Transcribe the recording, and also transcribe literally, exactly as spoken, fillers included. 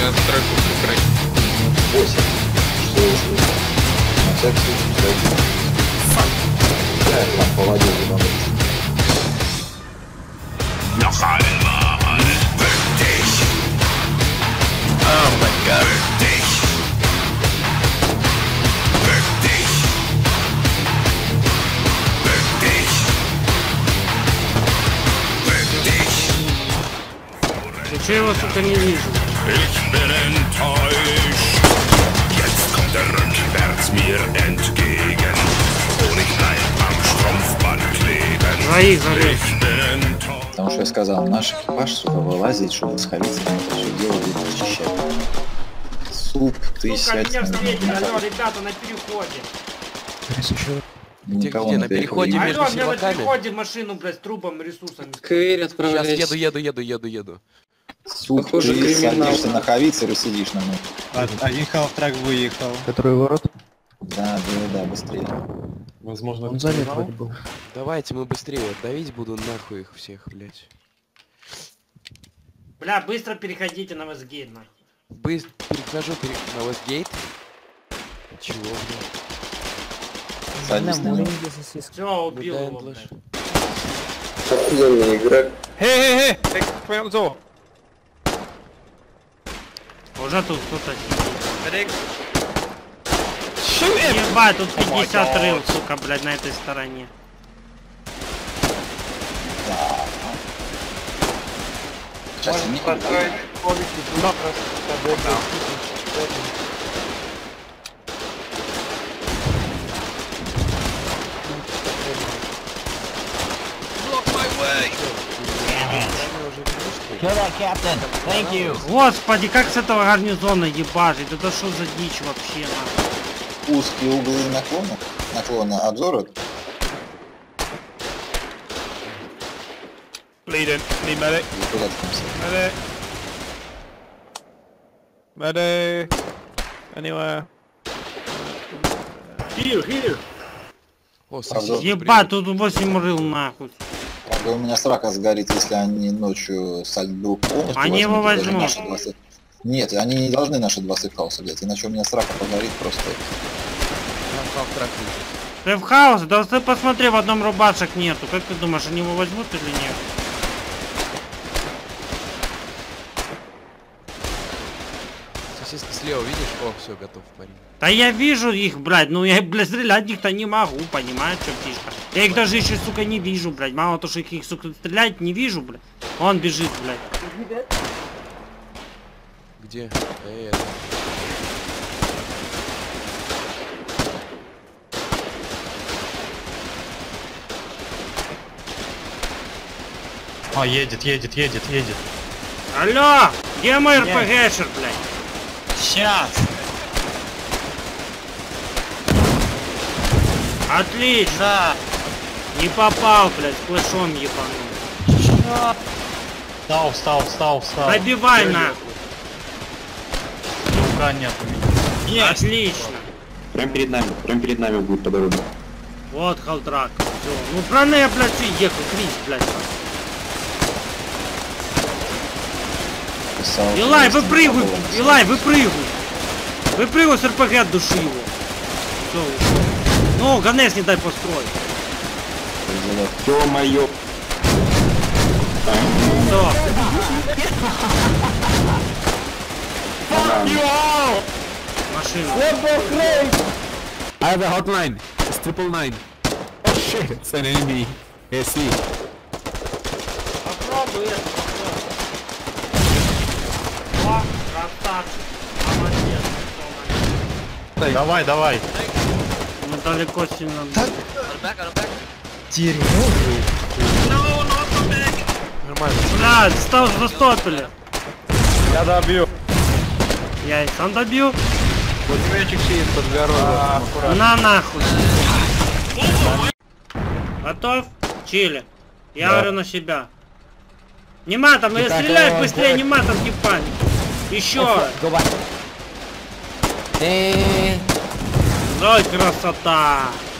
настройку сохранить. восемь. Что если? На всякий случай зайти. Да, там по воде немного. Noch einmal für dich. Oh mein Gott. Für dich. Für dich. Für dich. Für dich. Ты че его, сука, не вижу? Ich bin enttäuscht. Jetzt kommt er rückwärts mir entgegen. Und ich bleib am Strumpfband kleben. Двоих залез. Ich bin enttäuscht. Потому что я сказал, наш экипаж, сука, вылазить, чтобы сходиться, там это все дело будет очищать. Суп, ты Сука, сядь меня на встретили, меня. алло, ребята, на переходе. Никого где, на на переходе? переходе. Между Алло, мне на силаками? переходе машину, блядь, с трубом, ресурсами. Кэрри Сейчас отправляйся. еду, еду, еду, еду, еду. Суп, Похоже, ты криминал. садишься на хавицер и сидишь на нем. А, Поехал, трак выехал. Который ворот? Да, да, да, быстрее. Возможно, Он занят вроде был. Давайте мы быстрее. Давить буду нахуй их всех, блядь. Бля, быстро переходите на Вестгейт, нахуй. Быстро перехожу пере... на Вестгейт. Чего, блядь? Садись на него. Все, убил Да, его, Эндлэш. блядь. Офигенный игрок. Хе-хе-хе! Take point zone! Уже тут кто-то сидит. Ебать, тут пятьдесят рыл, сука, блядь, на этой стороне. Сейчас я не Господи, как с этого гарнизона ебашить? Это что за дичь вообще, нахуй? узкие углы наклона, наклона обзора. Bleeding. Need medic. И куда ты там сел? Medic. Medic. Anywhere. Here, here. О, Правда? сосед. Ебать, тут восемь рыл, нахуй. Правда, у меня срака сгорит, если они ночью Сальтбрук полностью Они его возьмут, и даже возьмут. наши два сейф- Нет, они не должны наши два сейфхауса взять, иначе у меня срака погорит просто. Сейфхаус, да ты посмотри, в одном рубашек нету. Как ты думаешь, они его возьмут или нет? Сосиска слева, видишь? О, все, готов, парень. Да я вижу их, блядь, ну я, блядь, стрелять их-то не могу, понимаешь, что птичка? Я их даже еще, сука, не вижу, блядь. Мало то, что их, их, сука, стрелять не вижу, блядь. Он бежит, блядь. Где? Эй, А, едет, едет, едет, едет. Алло, где мой РПГшер, блядь? Сейчас! Отлично. Да! Не попал, блядь, флешом ебанул. Встал, встал, встал, встал. Пробивай нахуй. Рука нет у меня. Отлично. Прям перед нами, прям перед нами будет по дороге. Вот халдрак. Все. Ну правильно я, блядь, и ехал, Крис, блядь. Писал, Илай, что выпрыгивай, не было. Илай, выпрыгивай. Выпрыгивай с РПГ от души его. Все, ушел. Ну, Ганес не дай построить. Ё-моё! Все. Машина. I have a hotline. It's triple nine. Oh shit, it's an enemy. A C. Попробуй это, попробуй. О, красавчик. Молодец. Давай, давай. Мы далеко сильно. нормально. Блядь, стал застопили. Я добью. Я и сам добью. Пулеметчик сидит под горой. На нахуй. Готов? Чили. Я Да. говорю на себя. Не матом, я стреляй быстрее, не матом, не паник. Еще раз. Ой, красота.